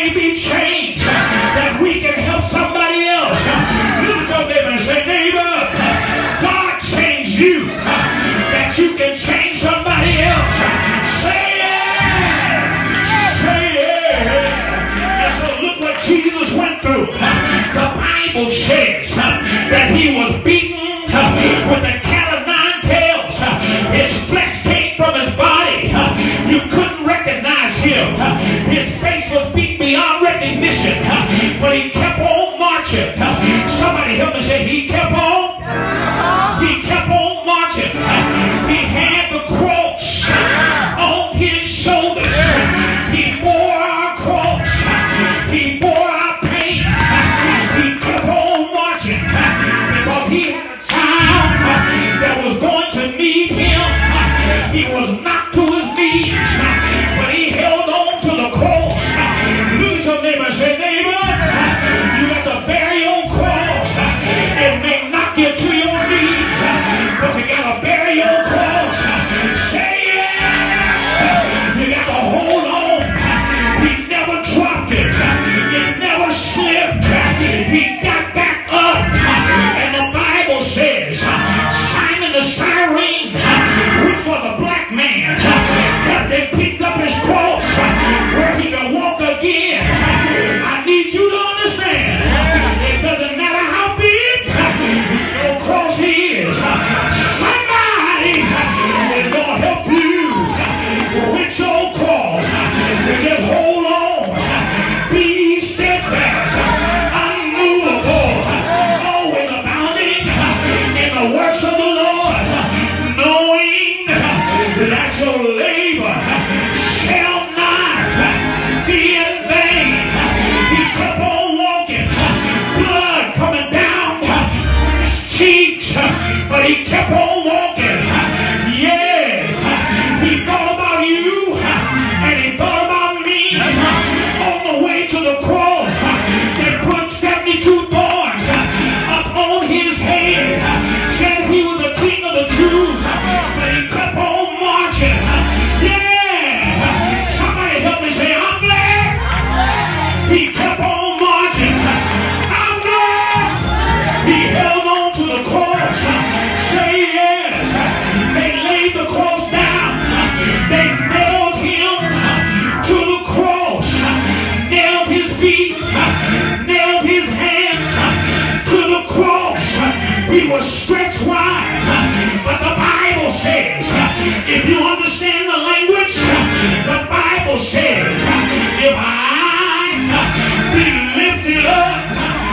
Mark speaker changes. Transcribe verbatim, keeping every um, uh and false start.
Speaker 1: may be changed, that we can help somebody else. Look at your neighbor and say, neighbor, God changed you, that you can change somebody else. Say it. Say it. And so look what Jesus went through. The Bible says that he was beaten with the cat of nine tails. His flesh came from his body. You couldn't recognize him. His face was beat beyond recognition, but he kept on marching. Somebody help me say, he kept on. He kept on marching. He had the cross on his shoulders. He bore our cross. He bore our pain. He kept on marching because he had a child that was going to need him. He was knocked to his knees, but he held on to the cross. Look at your neighbor and say, neighbor, you got to bear your cross. It may knock you to your knees, but you got to bear your cross. Say yes. You got to hold on. He never dropped it. It never slipped. He got back up. And the Bible says, Simon the Cyrene, which was a black man, that they picked up his cross where he could walk again. I need you to understand, it doesn't matter how big your cross is. Somebody is going to help you with your cross. Just hold on. Be steadfast, unmovable, always abounding in the works of the Lord, knowing that your labor shall not be in vain. He kept on walking, blood coming down his cheeks, but he kept on walking. Yes, he thought about you, and he thought about me. On the way to the cross, they put seventy-two thorns upon his head, said he was the king of the Jews, but he kept on marching. Yeah, somebody help me say, I'm glad he kept on marching. I'm glad he held on to the cross. Say yes. They laid the cross down. They nailed him to the cross, nailed his feet, nailed his hands to the cross. He was stretched wide. But the Bible says, if you understand the language, the Bible says, if I be lifted up